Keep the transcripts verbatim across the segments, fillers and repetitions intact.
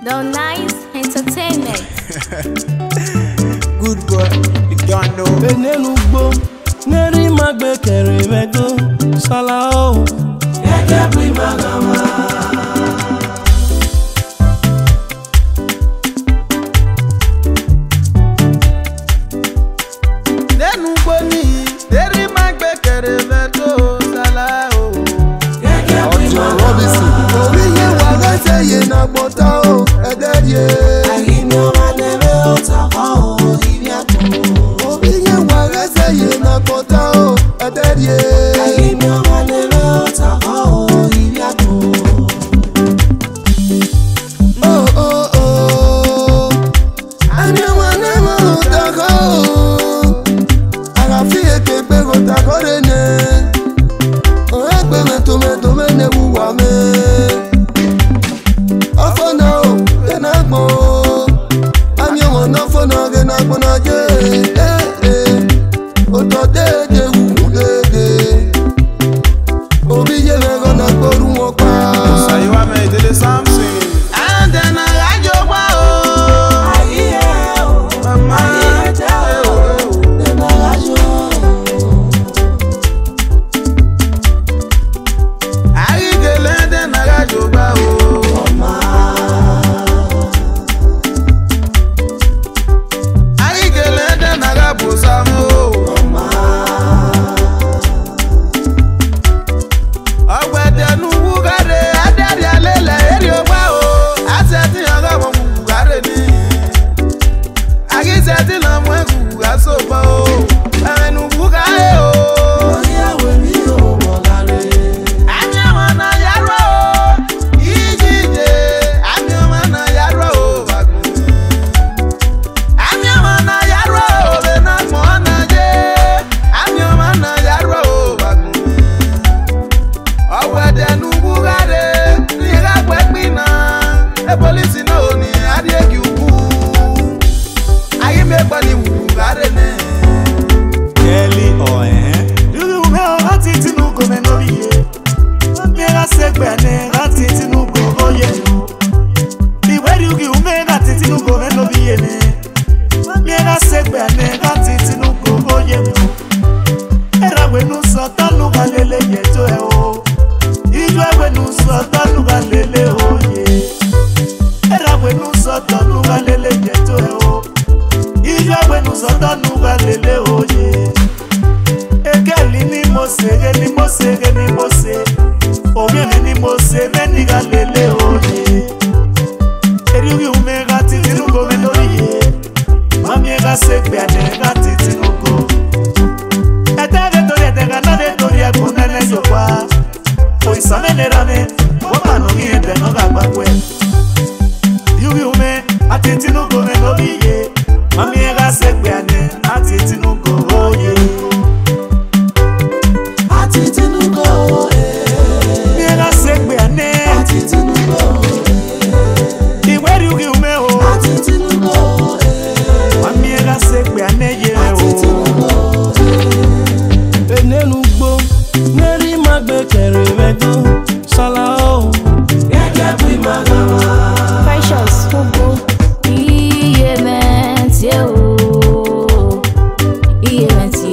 Don't nice entertainment. Good boy, you don't know. Ene Ugbo, neri magbe kere wedo, sala o. Eke bui magama. Nenu boni, neri magbe kere wedo, sala o. Eke bui magama. Obiye waga seye na bota o, ederie. Agino manebe otako o, ibiato. Obiye waga seye na bota o, ederie. Agino manebe otako o, ibiato. Oh oh oh, agino manebe otako o. Agafie kebe otako rene. O ekbe me tome tome ne wuwa me. Osayuwamen, idele Samson. And then I got your wow. Mama, I idele then I got your wow. I idele then I got Osaro. Police no ni adie ki ubu. Ayi me gbani wu gare ne. Kelly Ohenhen. You me ati tinu go me no biye. Me ra segbe ne ati tinu go oye. Bi we you gi me ati tinu go me no biye ne. Me ra segbe ne ati tinu go oye. Era we nu so tanu galele yeto e o. Ijo we nu so tanu galele oye. Era bueno sota nuga lele jeto eo. Ija bueno sota nuga lele oye. Ekeli ni mose, ni mose, ni mose. Obiene ni mose, meniga lele oye. Eriugi umega titinugo menoriye. Mamiega sekbe anega titinugo. Etege tori etega nade tori akunene sopa. Oisame nerame, wama no miende no gabakwe. Yume ati tinugo me no biye. Mami ega sekbe ane ati tinugo oye. Ati tinugo oye. Mi ega sekbe ane ati tinugo oye. Iwe yugi ume o ati tinugo oye. Mami ega sekbe ane ye o ati tinugo oye. Ene Ugbo neri magbe kere wedo sala o. Ege bui magama. Ugbo, iye menti o, iye menti,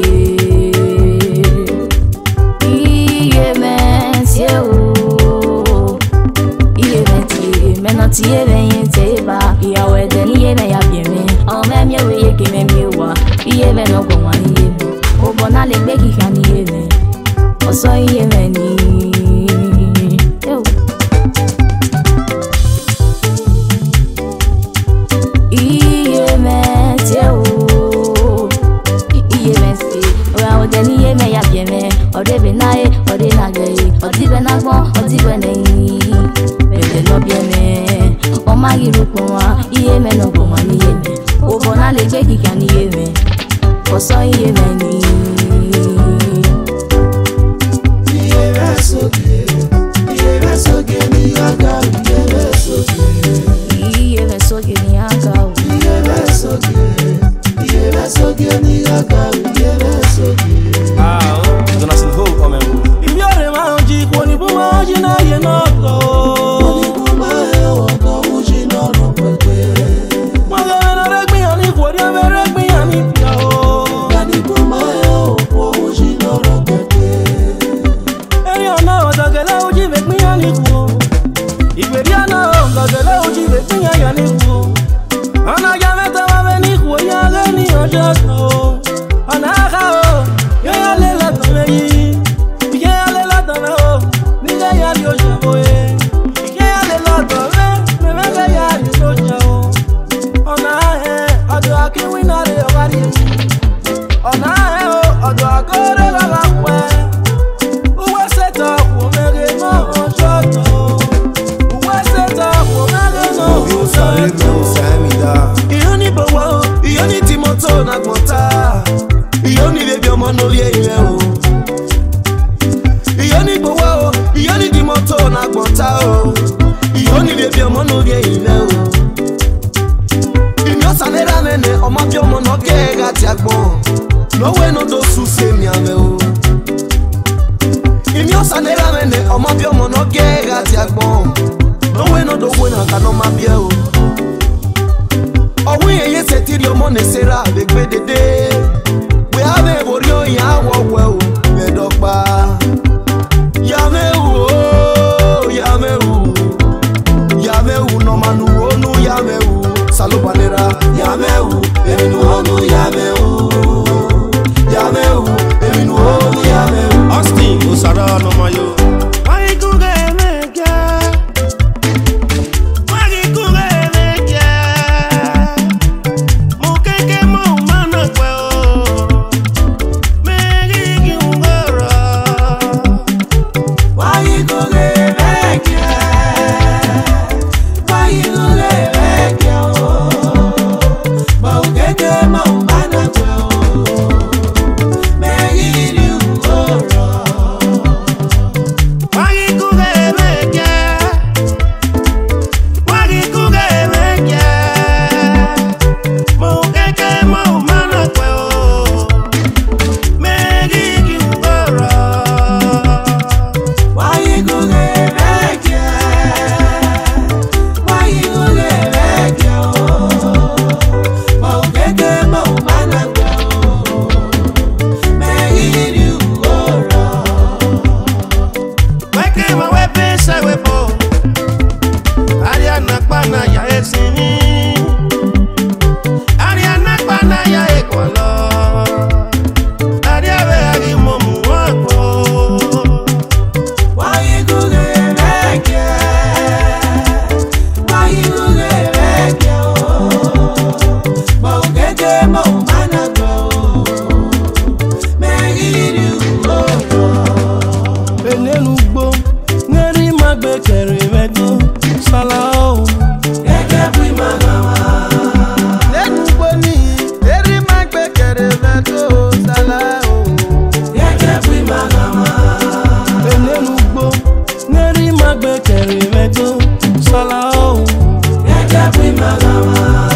iye menti o, iye menti. Menoti ye menti ba, iya wede ni ye me ya bieme. Ome mi we ye ke me mi wa, iye me no go wani ye me. Obona le gbe ki kan ye me, oso iye me ni. Ode benaye, ode nagaye, odi benagbo, odi beneyi. Bele no bieme, o magi rukunwa, iye me no goma ni yeme. O bona le gbe kika ni yeme, o so iye me ni. Iye me soge, iye me soge ni aga, iye me soge. Iye me soge ni aga, iye me soge, iye me soge ni aga, iye me soge. Ah, Donaldson ho Omwengho. If you're a man, you want to be a man, you know you're not. Oni kuma e o ko uji no no. me Osarenwinda. Iyoni bowo, iyoni timoto na gbonta. Iyoni baby omo no ye ire o. Iyoni bowo, iyoni timoto na gbonta o. Iyoni baby omo no ye ire o. Imi osanera mene omo bi omo no ge ga ti agbon. No we no do su se mi ame o. Imi osanera mene omo bi omo no ge ga ti agbon. No we no do we na ka no ma bi o. Owi eye setiri omo ne sera be gbe dede. We have a borio ya wo wo me dokpa. Ya me u ya me u. Ya me u no manu onu ya me u. Salobanera ya me u eminu onu ya me u. Ya me u eminu onu ya me u. Austin Osaro Nomayo. Ugbo, ngeri magbe kere vedo, salao. Eke bui magama. Ugbo ni, ngeri magbe kere vedo, salao. Eke bui magama. Ugbo, ngeri magbe kere vedo, salao. Eke bui magama.